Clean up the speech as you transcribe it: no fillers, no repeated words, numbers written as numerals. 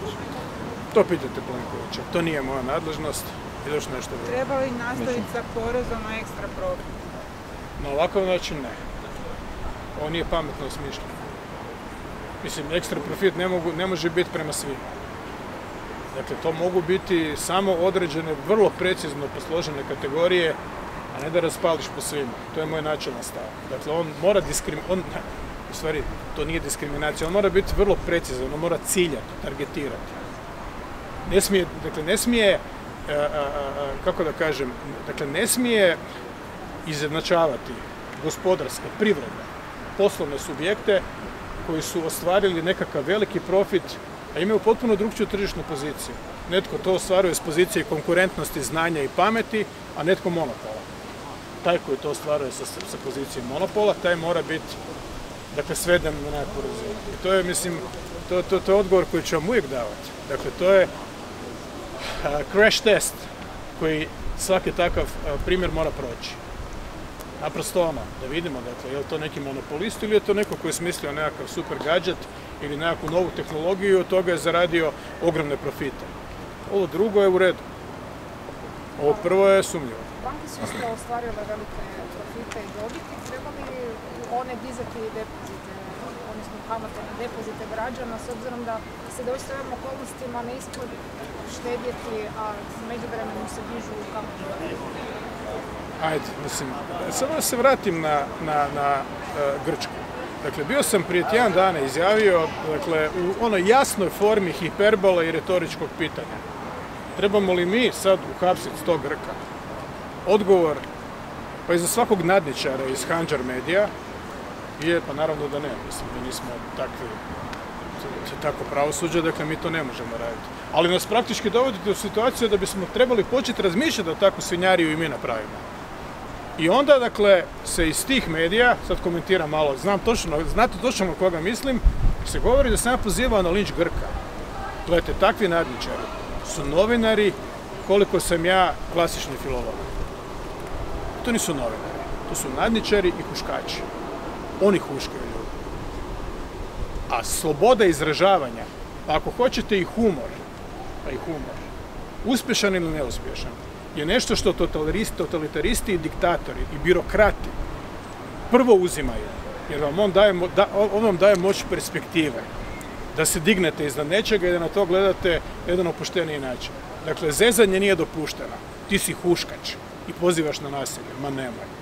To pitajte Plenkovića, to nije moja nadležnost. I još nešto bilo. Treba li nastaviti sa porezom na ekstra profit? Na ovakav način ne. Ovo nije pametno osmišljeno. Mislim, ekstra profit ne može biti prema svima. Dakle, to mogu biti samo određene, vrlo precizno posložene kategorije, a ne da raspališ po svima. To je moj načelan stav. Dakle, on mora u stvari, to nije diskriminacija, on mora biti vrlo precizan, on mora ciljati, targetirati. Ne smije, kako da kažem, ne smije izjednačavati gospodarske, privredne, poslovne subjekte koji su ostvarili nekakav veliki profit, a imaju potpuno drugčiju tržišnu poziciju. Netko to ostvaruje s pozicije konkurentnosti, znanja i pameti, a netko monopola. Taj koji to ostvaruje sa pozicije monopola, taj mora biti, sveden na nekakvu razinu. I to je, mislim, to je odgovor koji ću vam uvijek davati. Dakle, to je crash test koji svaki takav primjer mora proći. Naprosto da vidimo, je li to neki monopolist ili je to neko koji je smislio nekakav super gadget ili nekakvu novu tehnologiju i od toga je zaradio ogromne profite. Ovo drugo je u redu. Ovo prvo je sumnjivo. Banke su isto ostvarile velike profite i dobiti. Treba li one dizati depozite, odnosno kamate na depozite građana, s obzirom da se doista u ovim okolnostima ne isplati štedjeti, a međuvremenu se dižu kamate? Ajde, mislim, samo da se vratim na Grčku. Dakle, bio sam prije tjedan dana izjavio, u onoj jasnoj formi hiperbola i retoričkog pitanja. Trebamo li mi sad uhapsiti 100 Grka? Odgovor, pa i za svakog nadničara iz Handžar medija, je, pa naravno da ne, mislim da nismo tako pravosuđe, dakle mi to ne možemo raditi. Ali nas praktički dovodite u situaciju da bismo trebali početi razmišljati da takvu svinjariju i mi napravimo. I onda, se iz tih medija, sad komentiram malo, znate točno na koga mislim, se govori da sam ja pozivao na linč Grka. Gledajte, takvi nadničari su novinari koliko sam ja klasični filolog. To nisu novinari, to su nadničari i huškači. Oni huškaju ljudi. A sloboda izražavanja, pa ako hoćete i humor, uspješan ili neuspješan, je nešto što totalitaristi i diktatori i birokrati prvo uzimaju, jer on vam daje moć perspektive, da se dignete iznad nečega i da na to gledate na jedan opušteniji način. Dakle, zezanje nije dopušteno. Ti si huškač i pozivaš na nasilje. Ma nemoj.